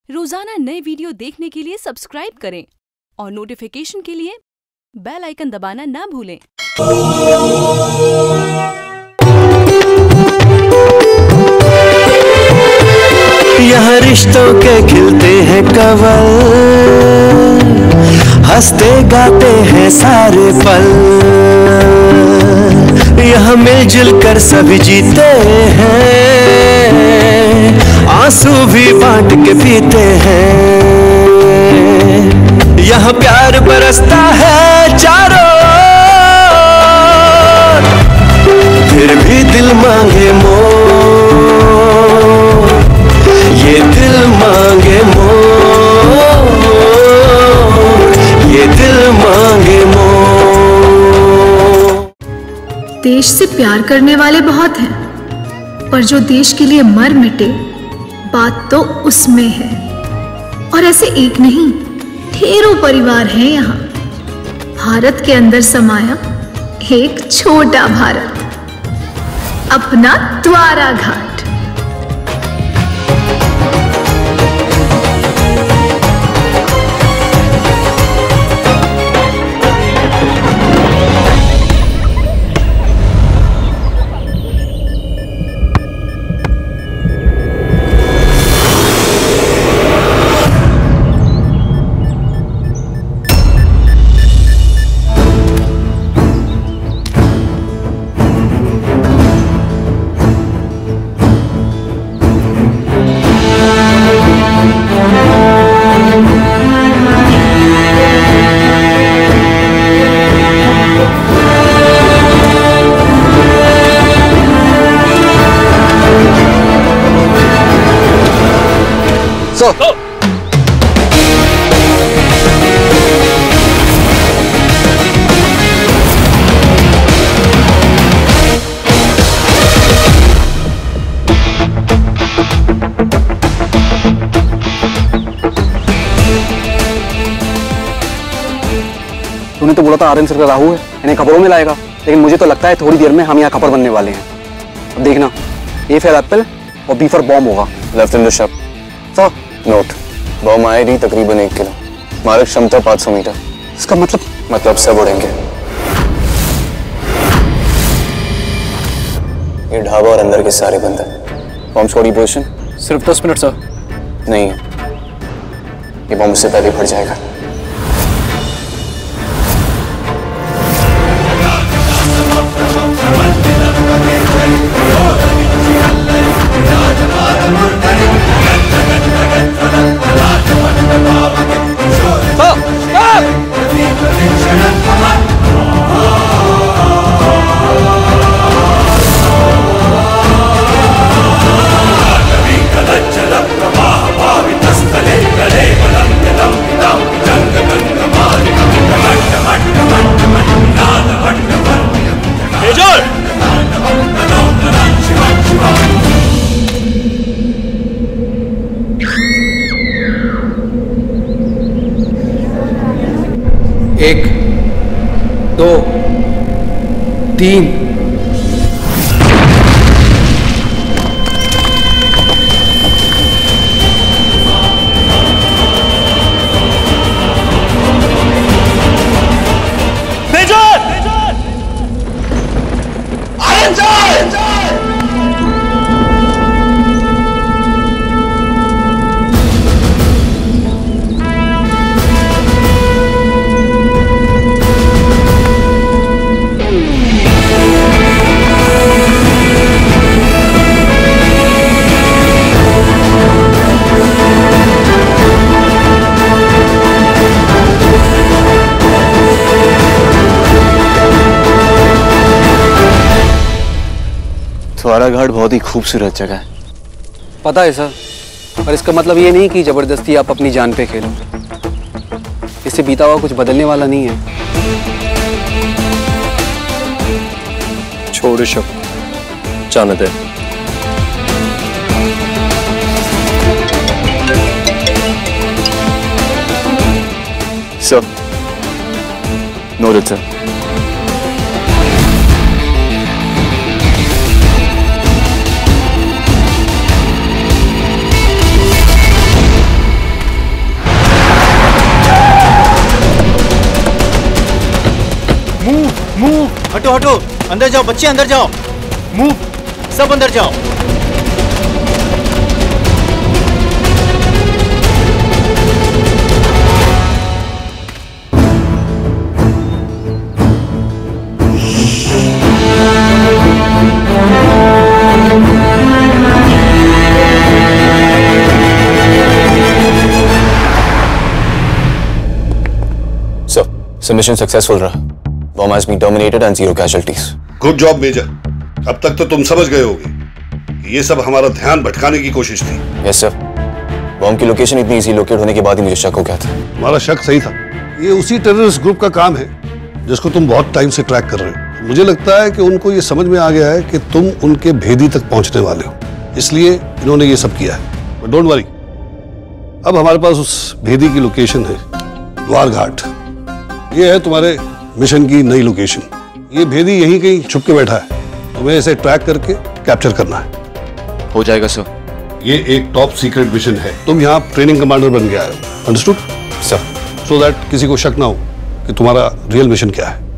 रोजाना नए वीडियो देखने के लिए सब्सक्राइब करें और नोटिफिकेशन के लिए बेल आइकन दबाना ना भूलें। यहाँ रिश्तों के खिलते हैं कवल, हंसते गाते हैं सारे पल। यहाँ मिलजुल कर सभी जीते हैं, आंसू भी बांट के पीते हैं। यहाँ प्यार बरसता है चारों ओर, फिर भी दिल मांगे मोर, ये दिल मांगे मोर, ये दिल मांगे मोर। देश से प्यार करने वाले बहुत हैं, पर जो देश के लिए मर मिटे बात तो उसमें है। और ऐसे एक नहीं, ढेरों परिवार हैं यहाँ। भारत के अंदर समाया एक छोटा भारत, अपना द्वारा घाट। तूने तो बोला था आर्यन सर का राहु है, इन्हें खबरों में लाएगा, लेकिन मुझे तो लगता है थोड़ी देर में हम यहाँ खबर बनने वाले हैं। अब देखना, ए फॉर एप्पल और बी फॉर बॉम्ब होगा। Left in the shop. Sir note, bomb आएगी तकरीबन 1 किलो, मारक क्षमता 500 मीटर। इसका मतलब सब उड़ेंगे। ये ढाबा और अंदर के सारे बंद हैं। बॉम्ब स्क्वाड की पोजीशन सिर्फ 10 मिनट सर। नहीं है, ये बॉम्ब से पहले फट जाएगा। एक, 2, 3। द्वारा घाट बहुत ही खूबसूरत जगह है। पता है सर, पर इसका मतलब ये नहीं कि जबरदस्ती आप अपनी जान पे खेलो। इससे बीता हुआ कुछ बदलने वाला नहीं है। छोड़ शक, जानते हैं। Sir, noted sir. हटो, अंदर जाओ बच्चे, अंदर जाओ। मूव, सब अंदर जाओ। सर, मिशन सक्सेसफुल रहा। Bomb has been terminated and 0 casualties. Good job major. अब तक तो तुम समझ गए होगे कि ये सब हमारा ध्यान भटकाने की कोशिश थी। Yes sir. बॉम्ब की लोकेशन इतनी इजी लोकेट होने के बाद ही मुझे शक हो गया था। हमारा शक सही था। ये उसी टेररिस्ट ग्रुप का काम है जिसको तुम बहुत टाइम से ट्रैक कर रहे हो। मुझे लगता है कि उनको ये समझ में आ गया है कि तुम उनके भेदी तक पहुंचने वाले हो, इसलिए इन्होंने ये सब किया है। बट डोंट वरी, अब हमारे पास उस भेदी की लोकेशन है, द्वार घाट। ये है तुम्हारे मिशन की नई लोकेशन। ये भेदी यहीं कहीं छुप के बैठा है, तुम्हें इसे ट्रैक करके कैप्चर करना है। हो जाएगा सर। ये एक टॉप सीक्रेट मिशन है। तुम यहाँ ट्रेनिंग कमांडर बन के आए हो, अंडरस्टूड सर? सो दैट किसी को शक ना हो कि तुम्हारा रियल मिशन क्या है।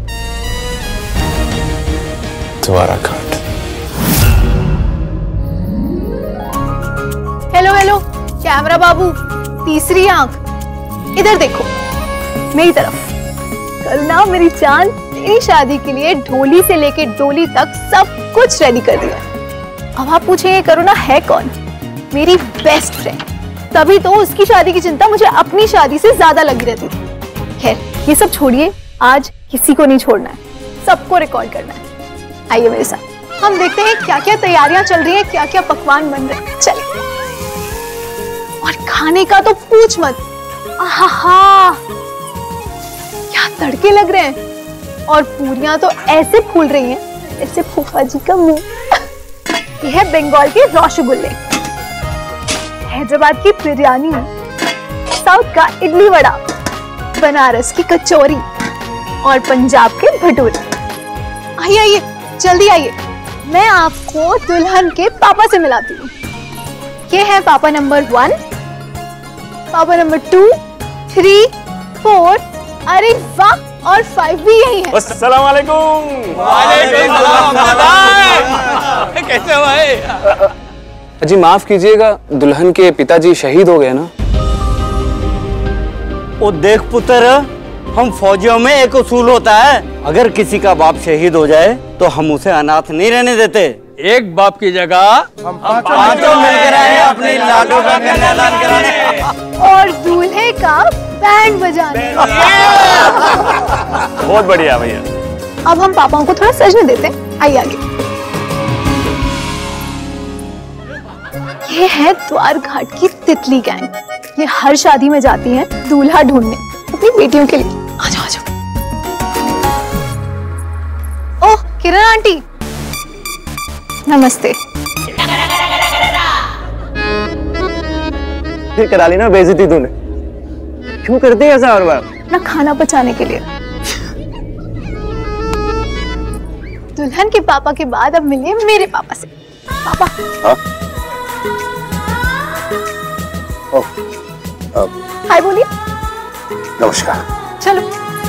Dwarahat. Hello hello camera बाबू, तीसरी आंख इधर देखो, मेरी तरफ। करुणा मेरी जान, तेरी शादी के लिए ढोली से लेके डोली तक सब कुछ रेडी कर दिया। अब आप पूछेंगे करुणा है कौन? मेरी बेस्ट फ्रेंड। तभी तो उसकी शादी की चिंता मुझे अपनी शादी से ज्यादा लगी रहती थी। खैर ये सब छोड़िए, आज किसी को नहीं छोड़ना है, सबको रिकॉर्ड करना है। आइए मेरे साथ, हम देखते हैं क्या क्या तैयारियां चल रही हैं, क्या क्या पकवान बन रहे हैं। चलिए। और खाने का तो पूछ मत, आहा क्या तड़के लग रहे हैं। और पूरियां तो ऐसे फूल रही हैं जैसे फूफा जी का मुंह। यह है बंगाल के रसगुल्ले, हैदराबाद की बिरयानी, साउथ का इडली वड़ा, बनारस की कचौरी और पंजाब के भटूरे। आइए आइए जल्दी आइए, मैं आपको दुल्हन के पापा से मिलाती हूँ। ये है पापा नंबर 1, पापा नंबर 2, 3, 4, अरे वाह, और 5 भी यही है। अस्सलाम वालेकुम। वालेकुम सलाम। कैसे हो भाई? जी माफ कीजिएगा, दुल्हन के पिताजी शहीद हो गए ना। ओ देख पुत्र, हम फौजियों में एक उसूल होता है, अगर किसी का बाप शहीद हो जाए तो हम उसे अनाथ नहीं रहने देते। एक बाप की जगह हम पांचों मिलकर आए अपने लाडो का कन्यादान कराने और दूल्हे का बैंड बजाने। बहुत बढ़िया भैया। अब हम पापाओं को थोड़ा सजने देते हैं। आइए आगे। ये है द्वार घाट की तितली गैंग। ये हर शादी में जाती है दूल्हा ढूंढने अपनी बेटियों के लिए। आ जाओ आ जाओ। ओह किरण आंटी, नमस्ते। फिर करा ली ना बेइज्जती तूने। क्यों करते हैं ऐसा हर बार? ना खाना बचाने के लिए। दुल्हन के पापा के बाद अब मिले मेरे पापा से। पापा। हाय बोलिए। नमस्कार। चलो।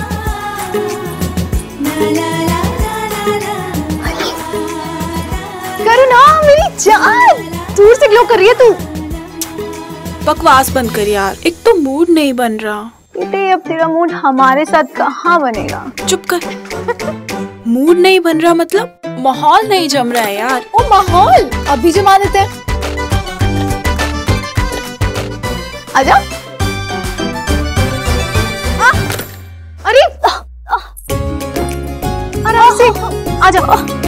करुणा मेरी जान, दूर से ग्लो कर रही है तू। बकवास बंद कर यार, एक तो मूड नहीं बन रहा। बेटे अब तेरा मूड हमारे साथ कहाँ बनेगा? चुप कर। मूड नहीं बन रहा मतलब माहौल नहीं जम रहा है यार। ओ माहौल अभी जमा देते हैं। आजा। अरे आराम से आजा।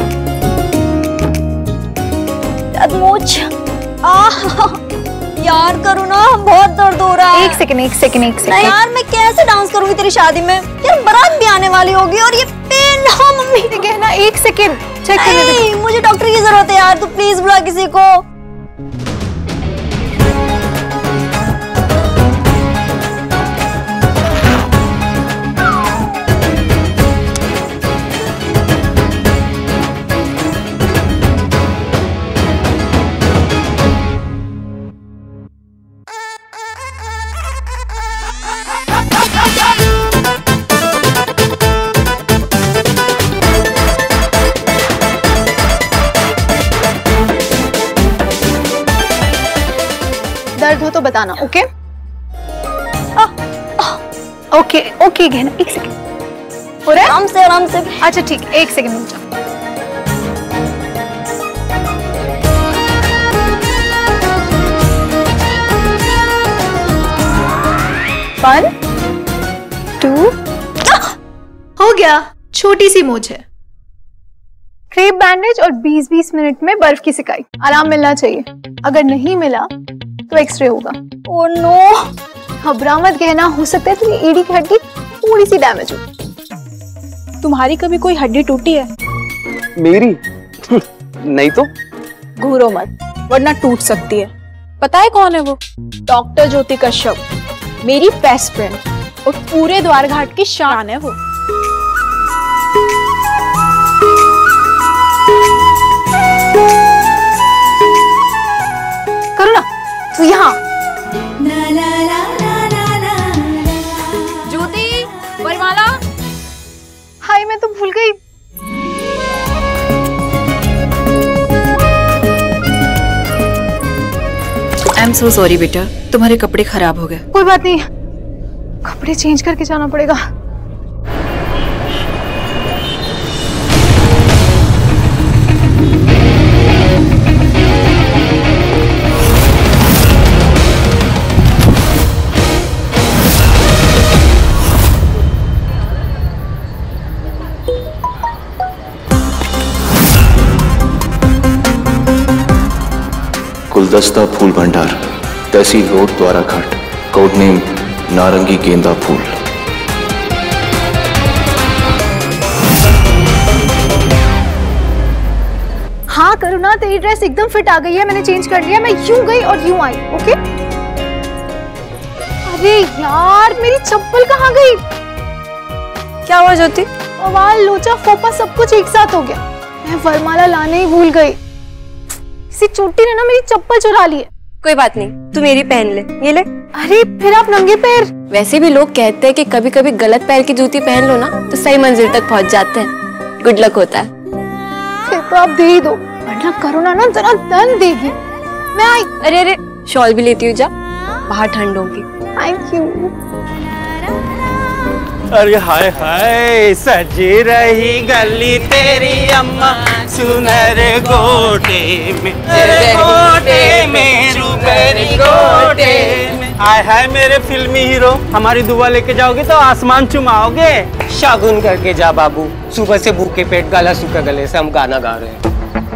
यार करुणा बहुत दर्द हो रहा है। एक सेकंड। नहीं यार मैं कैसे डांस करूंगी तेरी शादी में? यार बारात भी आने वाली होगी और ये पेन। हाँ मम्मी कहना। एक सेकंड चेक करने दे। मुझे डॉक्टर की जरूरत है यार, तू प्लीज बुला किसी को। याद हो तो बताना, ओके? ओके ओके गहना, एक सेकंड हो रहा है? आराम से। अच्छा ठीक, एक सेकंड रुक जाओ। 1 2 हो गया। छोटी सी मोच है, क्रेप बैंडेज और 20-20 मिनट में बर्फ की सिकाई। आराम मिलना चाहिए, अगर नहीं मिला तो एक्सरे होगा। ओह नो, घबरा मत गहना, हो सकता है तेरी एड़ी की हड्डी थोड़ी सी डैमेज हो। तुम्हारी कभी कोई हड्डी टूटी है? मेरी? नहीं तो। घूरो मत, वरना टूट सकती है। पता है कौन है वो? डॉक्टर ज्योति कश्यप, मेरी बेस्ट फ्रेंड और पूरे द्वारघाट की शान है वो। करो ना तू यहाँ। ज्योति, वरमाला। हाय, मैं तो भूल गई। आई एम सो सॉरी बेटा, तुम्हारे कपड़े खराब हो गए। कोई बात नहीं, कपड़े चेंज करके जाना पड़ेगा। गुलदस्ता फूल भंडार, तहसील रोड, द्वाराघाट। कोड नेम नारंगी गेंदा फूल। हाँ करुणा, तेरी ड्रेस एकदम फिट आ गई है, मैंने चेंज कर लिया। मैं यूं गई और यूं आई, ओके? अरे यार, मेरी चप्पल कहाँ गई? क्या हुआ ज्योति? बवाल, लोचा, फोपा सब कुछ एक साथ हो गया। मैं वरमाला लाने ही भूल गई। किसी चोटी ने ना मेरी चप्पल चुरा ली है। कोई बात नहीं, तू मेरी पहन ले, ये ले। अरे फिर आप नंगे पैर? वैसे भी लोग कहते हैं कि कभी कभी गलत पैर की जूती पहन लो ना तो सही मंजिल तक पहुंच जाते हैं। गुड लक होता है। फिर तो आप दे ही दो, वरना करुणा ना जरा दर्द देगी। मैं आई। अरे शॉल भी लेती हूँ, जा, बाहर ठंड होगी। Thank you. अरे हाय हाय, सजी रही गली तेरी अम्मा सुनर गोटे में, हाय हाय मेरे फिल्मी हीरो, हमारी दुआ लेके जाओगे तो आसमान चुमाओगे। शागुन करके जा बाबू, सुबह से भूखे पेट गला सूखा गले से हम गाना गा रहे हैं।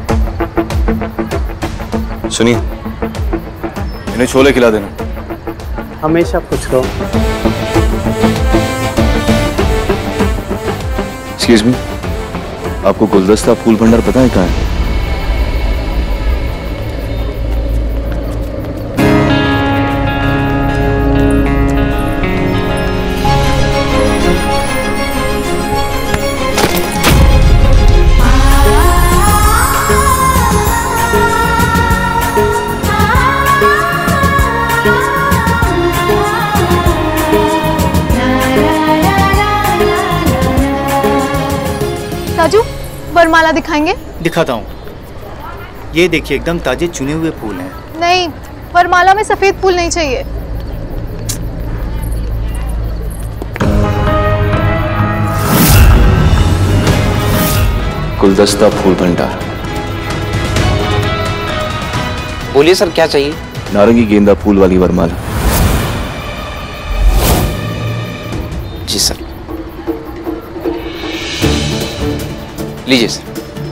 सुनिए, इन्हें छोले खिला देना। हमेशा पूछ लो। एक्सक्यूज मी, आपको गुलदस्ता फूल भंडार पता है कहाँ है? राजू, वरमाला दिखाएंगे? दिखाता हूँ। ये देखिए, एकदम ताजे चुने हुए फूल हैं। नहीं, वरमाला में सफेद फूल नहीं चाहिए। गुलदस्ता फूल भंडार। बोलिए सर, क्या चाहिए? नारंगी गेंदा फूल वाली वरमाला। जी सर। लीजिए सर।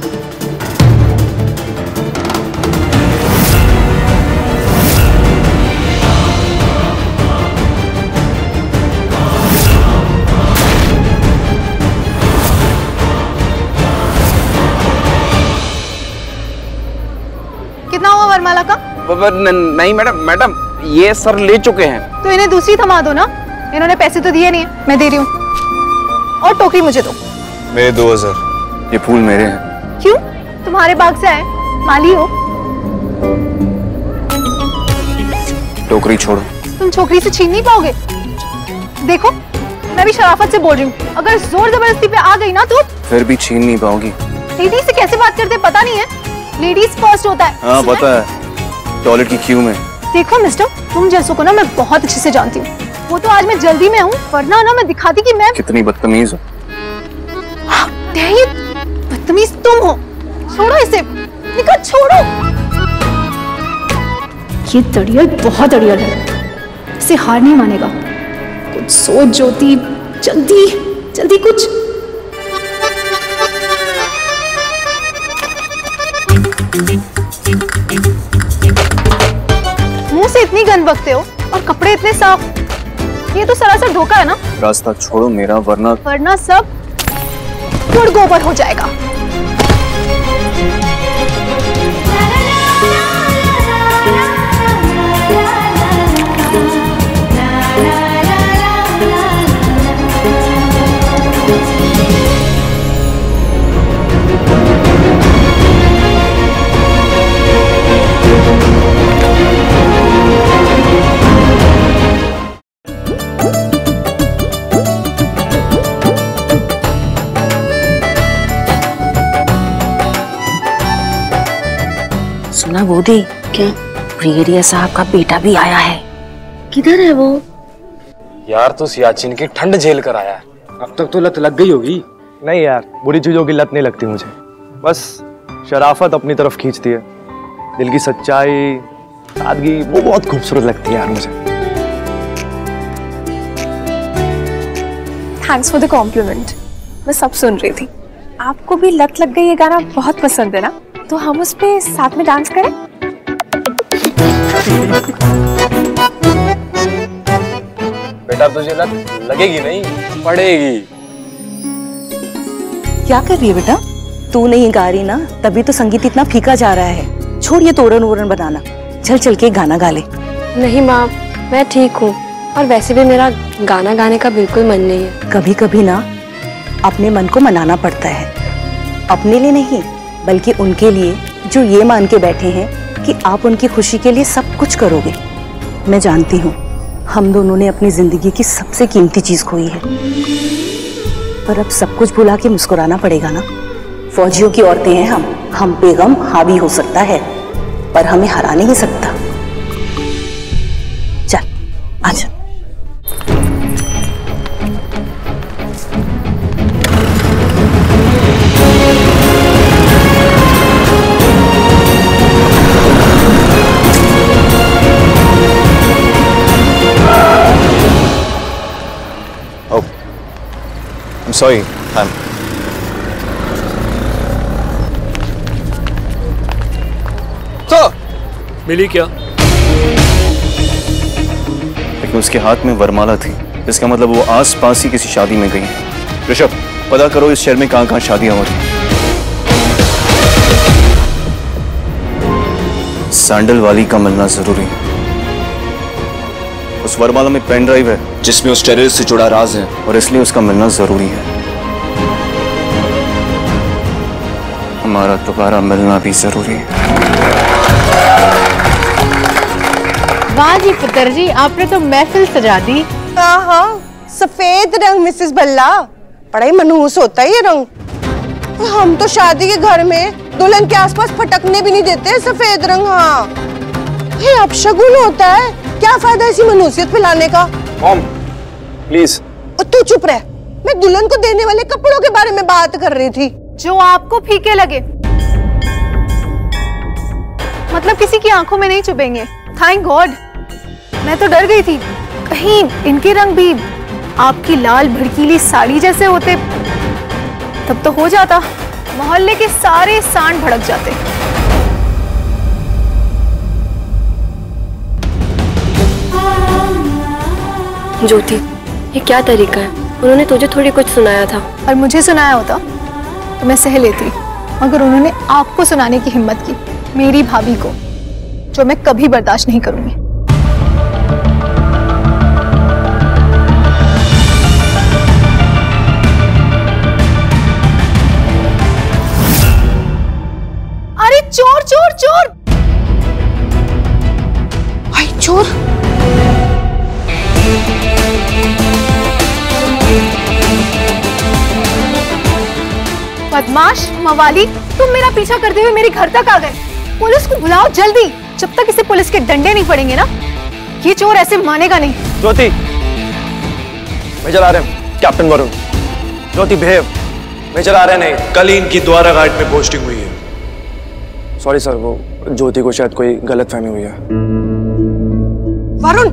कितना हुआ वरमाला का? नहीं मैडम, ये सर ले चुके हैं। तो इन्हें दूसरी थमा दो ना, इन्होंने पैसे तो दिए नहीं है, मैं दे रही हूँ। और टोकरी मुझे दो। मेरे 2000। ये फूल मेरे हैं। क्यों? तुम्हारे बाग से आए, माली हो। टोकरी छोड़ो। तुम छोकरी से छीन नहीं पाओगे। देखो, मैं भी शराफत से बोल रही हूँ, अगर जोर जबरदस्ती पे आ गई ना तो फिर भी छीन नहीं पाओगी। लेडीज से कैसे बात करते पता नहीं है? लेडीज फर्स्ट होता है। हाँ पता है, टॉयलेट की क्यू में देखो मिस्टर, तुम जैसों को ना मैं बहुत अच्छे से जानती हूँ। वो तो आज मैं जल्दी में हूँ, वरना ना मैं दिखाती कि मैं कितनी बदतमीज हो। बदतमीज तुम हो। छोड़ो इसे, निकल, छोड़ो। ये दड़ियल बहुत अड़ियल है, इसे हार नहीं मानेगा। कुछ सोच ज्योति, जल्दी जल्दी कुछ। मुंह से इतनी गंद बकते हो और कपड़े इतने साफ, ये तो सरासर धोखा है ना। रास्ता छोड़ो मेरा, वरना सब गुड़ गोबर हो जाएगा। सुना गोदी, क्या ब्रिगेडियर साहब का बेटा भी आया है? किधर है वो? यार तो सियाचिन की ठंड झेल कर आया है। अब तक तो लत लग गई होगी। नहीं यार, बुरी चीजों की लत नहीं लगती मुझे, बस शराफत अपनी तरफ खींचती है। दिल की सच्चाई, सादगी, वो बहुत खूबसूरत लगती है यार मुझे। Thanks for the compliment. मैं सब सुन रही थी। आपको भी लत लग गई ये गाना बहुत पसंद है ना, तो हम उस पे साथ में डांस करें? बेटा तुझे लत लगेगी नहीं, पड़ेगी। क्या कर रही है बेटा? तू नहीं गा रही ना, तभी तो संगीत इतना फीका जा रहा है। छोड़ ये तोरन वोरन बनाना, चल चल के गाना गा ले। नहीं माँ, मैं ठीक हूँ, और वैसे भी मेरा गाना गाने का बिल्कुल मन नहीं है। कभी कभी ना अपने मन को मनाना पड़ता है, अपने लिए नहीं बल्कि उनके लिए जो ये मान के बैठे हैं कि आप उनकी खुशी के लिए सब कुछ करोगे। मैं जानती हूँ हम दोनों ने अपनी जिंदगी की सबसे कीमती चीज खोई है, पर अब सब कुछ भुला के मुस्कुराना पड़ेगा ना। फौजियों की औरतें हैं हम पे गम हावी हो सकता है पर हमें हरा नहीं सकता। चल आजा। I'm sorry, ma'am. मिली क्या? लेकिन उसके हाथ में वरमाला थी, इसका मतलब वो आस पास ही किसी शादी में गई है। ऋषभ, पता करो इस शहर में कहाँ शादियां हो रही हैं। सैंडल वाली का मिलना जरूरी है। उस वरमाला में पेन ड्राइव है जिसमें उस टेररिस्ट से जुड़ा राज है, और इसलिए उसका मिलना जरूरी है। हमारा दोबारा मिलना भी जरूरी है। वाह जी पुत्र जी, आपने तो महफिल सजा दी। हाँ, सफेद रंग मिसेस बल्ला, बड़ा ही मनहूस होता है ये रंग। हम तो शादी के घर में दुल्हन के आसपास फटकने भी नहीं देते सफेद रंग। हाँ, ये अपशगुन होता है। क्या फायदा इसी मनहूसियत फैलाने का? Mom, please. तू चुप रह, मैं दुल्हन को देने वाले कपड़ों के बारे में बात कर रही थी। जो आपको फीके लगे, मतलब किसी की आंखों में नहीं चुभेंगे। थैंक गॉड, मैं तो डर गई थी कहीं इनके रंग भी आपकी लाल भड़कीली साड़ी जैसे होते, तब तो हो जाता, मोहल्ले के सारे सांड भड़क जाते। ज्योति, ये क्या तरीका है? उन्होंने तुझे थोड़ी कुछ सुनाया था। और मुझे सुनाया होता तो मैं सह लेती, मगर उन्होंने आपको सुनाने की हिम्मत की, मेरी भाभी को, जो मैं कभी बर्दाश्त नहीं करूंगी। अरे चोर चोर चोर! भाई चोर! बदमाश, मवाली, तुम मेरा पीछा करते हुए मेरे घर तक आ गए। पुलिस को बुलाओ जल्दी, जब तक इसे पुलिस के डंडे नहीं पड़ेंगे ना, ये चोर ऐसे मानेगा नहीं। ज्योति, मेजर आ रहे हैं, captain Varun. Jyoti behave. Major आ रहे नहीं। कल ही इनकी द्वारा घाट में पोस्टिंग हुई है। सॉरी सर, वो ज्योति को शायद कोई गलतफहमी हुई है। वरुण,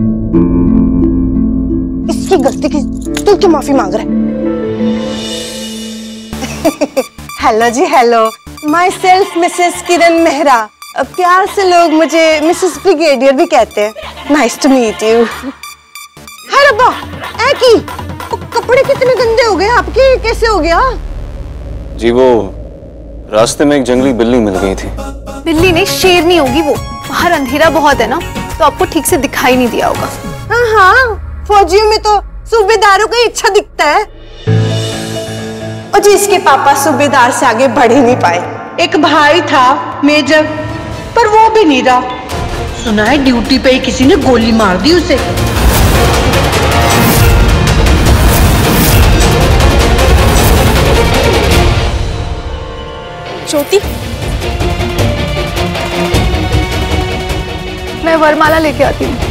इसकी गलती की तू क्यों माफी मांग रहा है? हेलो जी, hello. Myself Mrs Kiran Mehra. प्यार से लोग मुझे मिसेस ब्रिगेडियर भी कहते हैं। Nice to meet you. हाय रब्बा, ऐ की कपड़े कितने गंदे हो गए आपके, कैसे हो गया? जी वो रास्ते में एक जंगली बिल्ली मिल गई थी। बिल्ली नहीं, शेरनी होगी वो। बाहर अंधेरा बहुत है ना, तो आपको ठीक से दिखाई नहीं दिया होगा। हाँ हाँ, फौजियों में तो सूबेदारों का इच्छा दिखता है। और जिसके पापा सूबेदार से आगे बढ़ ही नहीं पाए। एक भाई था मेजर, पर वो भी नहीं रहा। सुना है ड्यूटी पे ही किसी ने गोली मार दी उसे। ज्योति, मैं वरमाला लेके आती हूँ।